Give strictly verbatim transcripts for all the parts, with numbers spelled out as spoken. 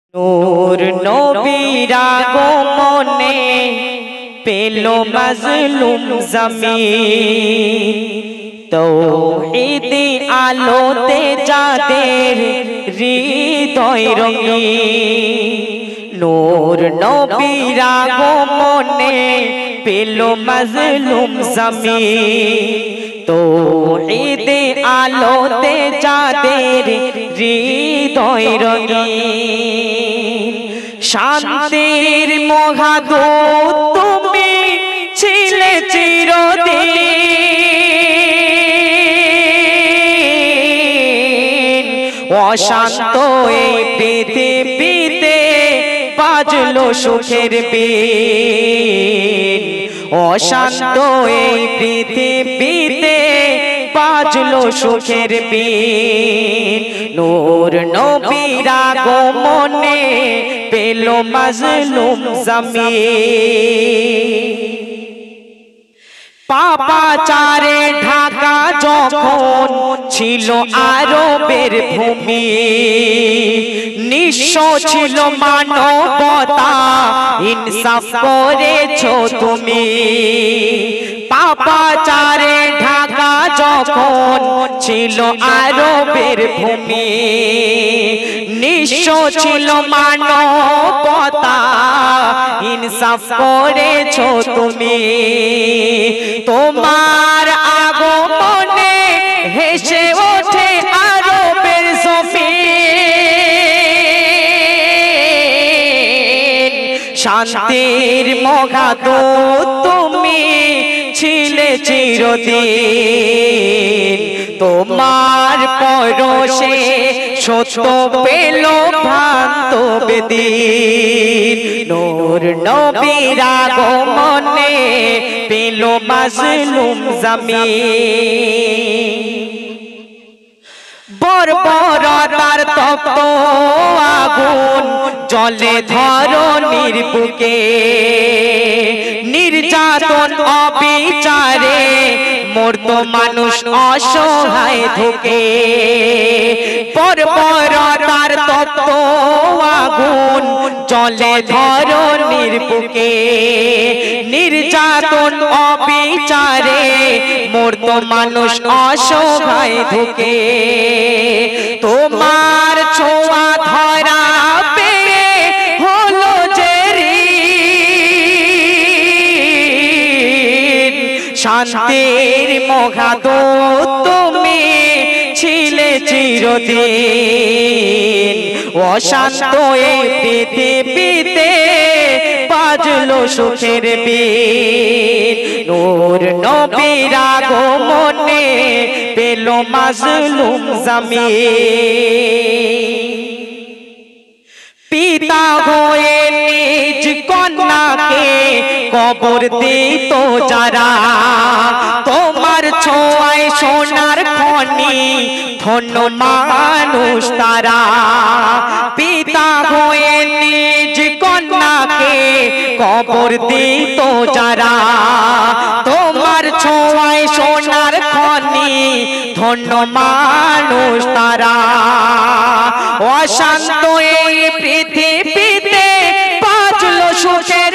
নূর নবীর আগমনে পেল মাজলুম জমিন, তৌহিদি আলোতে যাদের হৃদয় রঙিন। নূর নবীর আগমনে পেল মাজলুম জমিন, তৌহিদি আলোতে যাদের হৃদয় রঙিন। শান্তির মহাদূত তুমি ছিলে চিরদিন, অশান্ত এই পৃথিবীতে বাজলো সুখের বিন। অশান্ত এই পৃথিবীতে বাজলো সুখের বিন। নূর নবীর আগমনে পেল মাজলুম জমিন। পাপাচারে ঢাকা যখন ছিল আরবের ভূমি, নিঃস্ব ছিল মানবতা, ইনসাফ করেছো তুমি। পাপাচারে ঢাকা যখন ছিল আরবের ভূমি, নিঃস্ব ছিল মানবতা, ইনসাফ করেছো তুমি। তোমার আগমনে হেসে ওঠে আরবের জমিন। শান্তির মহাদূত তুমি ছিলে চিরদিন, তোমার পরশে সত্য পেল ভ্রান্ত বেদিন। নূর নবীর আগমনে পেল মাজলুম জমিন। বর্বরতার তপ্ত আগুন জ্বলে ধরণীর বুকে, নির্যাতন অবিচারে মরতো মানুষ অসহায় ধুকে। বর্বরতার তপ্ত আগুন জ্বলে ধরণীর বুকে, নির্যাতন অবিচারে মরতো মানুষ অসহায় ধুকে। তোমার ছোঁয়া ধরা পেয়ে হলো যে ঋণ। শান্তির মহাদূত তুমি ছিলে চিরদিন, অশান্ত এই পৃথিবীতে বাজলো সুখের বিন। নূর নবীর আগমনে পেল মাজলুম জমিন। পিতা হয়ে নিজ কন্যাকে কবর দিত যারা, তোমার ছোঁয়ায় সোনার খনি ধন্য মানুষ তারা। পিতা হয়ে নিজ কন্যাকে কবর দিত যারা, তোমার ছোঁয়ায় সোনার খনি ধন্য মানুষ তারা। অশান্ত এই পৃথিবীতে বাজলো সুখের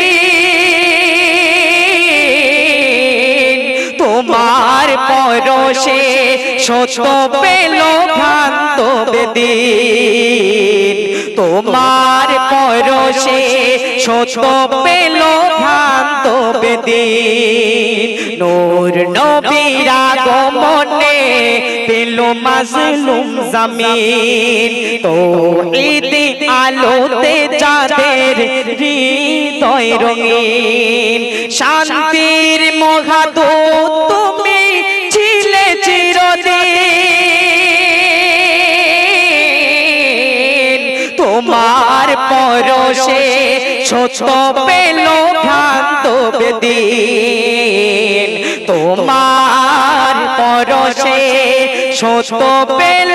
বিন। তোমার পরশে সত্য পেল ভ্রান্ত বেদিন। তোমার পরশে সত্য পেল ভ্রান্ত বেদিন। নূর নবীর আগমনে পেল মাজলুম জমিন, তৌহিদি আলোতে যাদের হৃদয় রঙিন। শান্তির মহাদূত তুমি ছিলে চিরদিন, তোমার পরশে সত্য পেল ভ্রান্ত বেদিন। তোমার পরশে সত্য পেল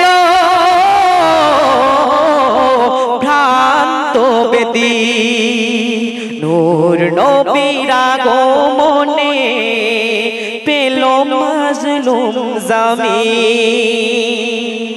ভ্রান্ত বেদিন। নূর নবীর আগমনে পেল মাজলুম জমিন।